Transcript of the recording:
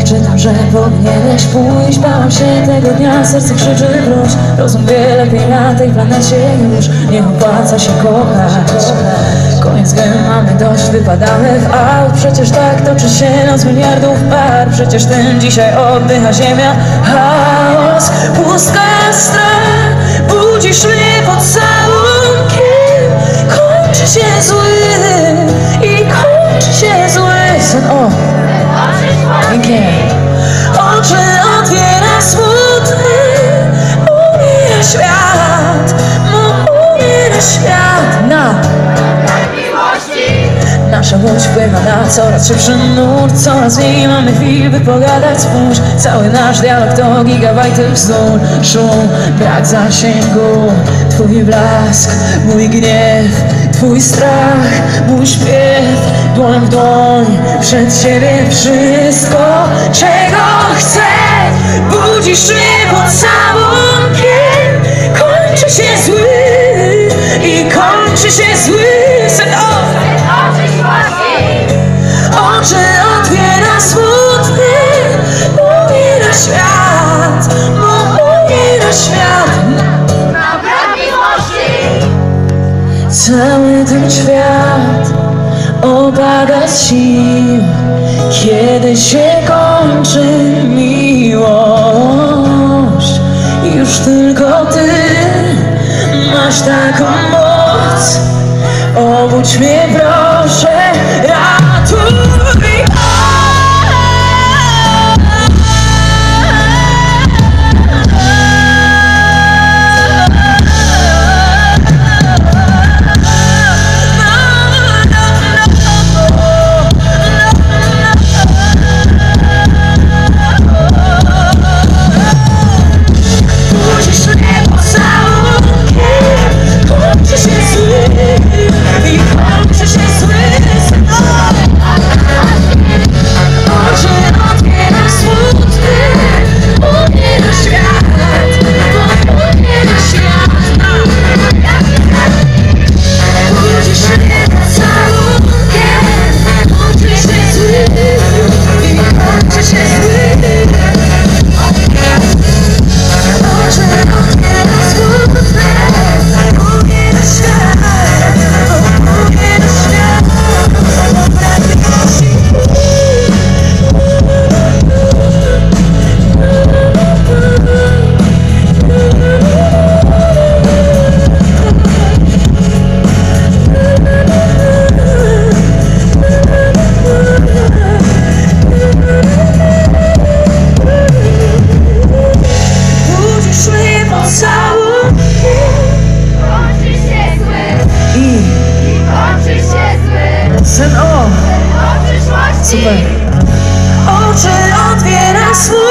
Czytam, że powinieneś pójść. Bałam się tego dnia, serce krzyczy wróć. Rozum wie lepiej na tej planecie już nie opłaca się kochać. Koniec gry, mamy dość, wypadamy w aut. Przecież tak toczy się noc miliardów par. Przecież ten dzisiaj oddycha ziemia. Chaos, pustka, strach. Budzisz mnie pocałunkiem. Kończy się zły i kończy się zły sen. O! Pięknie. Oczy otwiera smutny. Umiera świat. Umiera świat. Nasza łódź wpływa na coraz szybszy nurt. Coraz mniej mamy chwil, by pogadać. Spójrz, cały nasz dialog to gigabajty bzdur. Szum, brak zasięgu. Twój blask, mój gniew. Twój strach, mój śpiew. Dłoń w dłoń, przed siebie wszystko, czego chcę. Budzisz mnie pocałunkiem. Kończy się zły i kończy się zły sen. Oczy otwiera smutny. Umiera świat. Umiera świat. Cały ten świat opada z sił, kiedy się kończy miłość. Już tylko ty masz taką moc. Obudź mnie proszę, ratuj. Super. Oczy otwiera swój.